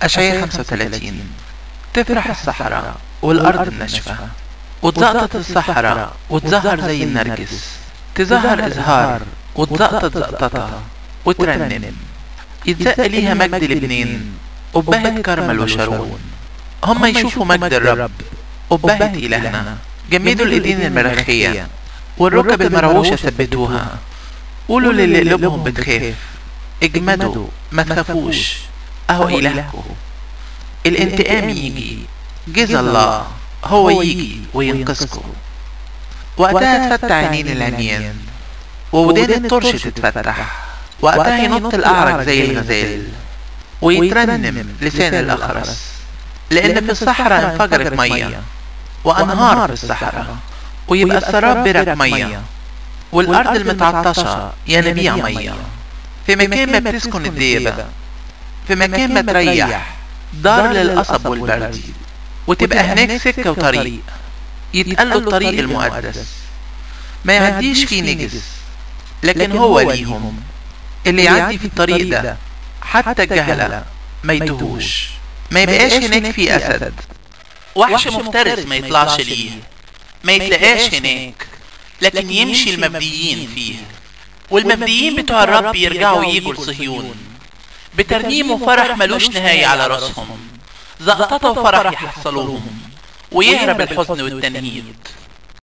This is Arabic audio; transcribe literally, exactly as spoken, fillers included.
أشعياء خمسة وثلاثين. تفرح الصحراء والأرض الناشفة، وتزقطط الصحراء وتزهر زي النرجس، تزهر إزهار وتزقطط زقططة وترنم. يتزق ليها مجد لبنان وبهت كرمل وشارون. هم يشوفوا مجد الرب وبهت إلهنا. جمدوا الإيدين المرخية والركب المروشة ثبتوها. قولوا للي قلوبهم بتخاف اجمدوا ما تخافوش، اهو إلهكم. الانتقام يجي، جزا الله هو يجي وينقذكم. وقتها تفتح عينين العميان وودان الطرش تتفتح. وقتها ينط الأعرج زي الغزال ويترنم لسان الأخرس. لأن في الصحراء انفجرت مية وأنهار في الصحراء، ويبقى السراب برك مية، والأرض المتعطشة ينابيع مية. في مكان ما بتسكن الديبة، في مكان ما تريح، دار للقصب والبرد. وتبقى هناك سكة وطريق يتقال الطريق المقدس، ما يعديش فيه نجس. لكن هو ليهم اللي يعدي في الطريق ده حتى الجهلة ما يتوهوش. ما يبقاش هناك في أسد، وحش مفترس ما يطلعش ليه، ما يتلقاش هناك، لكن يمشي المبديين فيه. والمبديين بتوع الرب يرجعوا ييجوا لصهيون بترنيم وفرح ملوش نهاية على راسهم. زقطة وفرح يحصلوهم، ويهرب الحزن والتنهيد.